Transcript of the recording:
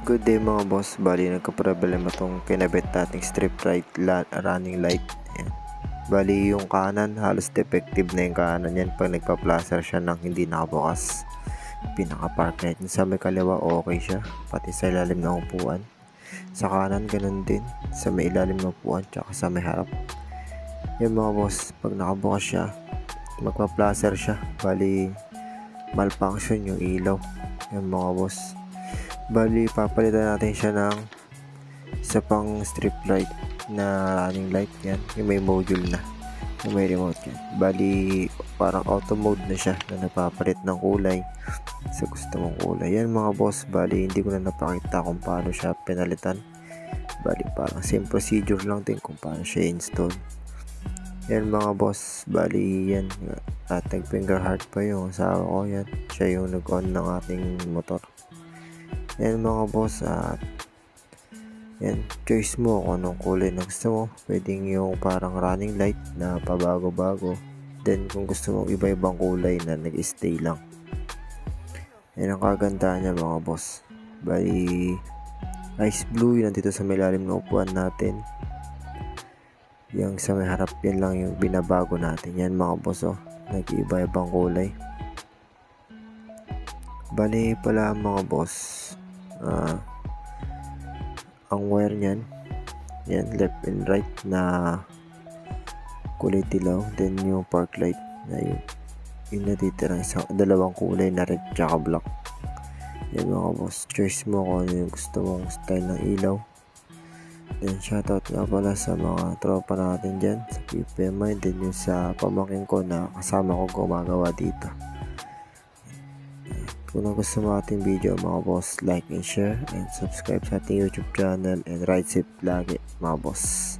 Good day mga boss, bali nagka-problema tong kinabit nating strip running light. Ayan. Bali yung kanan, halos defective na yung kanan yan pag nagpa-placer siya ng hindi nakabukas. Pinaka-park light sa may kaliwa okay siya, pati sa ilalim ng upuan. Sa kanan ganun din, sa may ilalim ng upuan tsaka sa may harap. Yan mga boss, pag nakabukas siya, magpa-placer siya, bali malfunction yung ilaw. Yan mga boss, bali papalitan natin siya ng isa pang strip light na running light. Yan, yung may module na, yung may remote yan. Bali parang auto mode na siya na napapalit ng kulay sa gusto mong kulay. Yan mga boss, bali hindi ko na napakita kung paano siya pinalitan. Bali parang same procedure lang din kung paano siya install. Yan mga boss, bali yan at nag finger heart pa yung asawa ko. Yan, siya yung nag-on ng ating motor. Yan mga boss, at yan, choice mo kung anong kulay na gusto mo. Pwedeng yung parang running light na pabago-bago, then kung gusto mo iba-ibang kulay na nag-stay lang. Yan ang kagandahan niya mga boss. Bali ice blue yun dito sa may lalim ng upuan natin. Yung sa may harap yan lang yung binabago natin. Yan mga boss, oh, nag-iba-ibang kulay. Bali pala mga boss, ang wire nyan, yan, left and right na kulay dilaw, then yung park light na yung natitirang dalawang kulay na red tsaka black. Yan mga boss, choice mo kung ano yung gusto mong style ng ilaw. Then shoutout nga pala sa mga tropa natin dyan sa PPMI, then yung sa pamangkin ko na kasama ko gumagawa dito. Kung gusto mo ating video mga boss, like and share and subscribe sa ating YouTube channel, and ride safe lagi mga boss.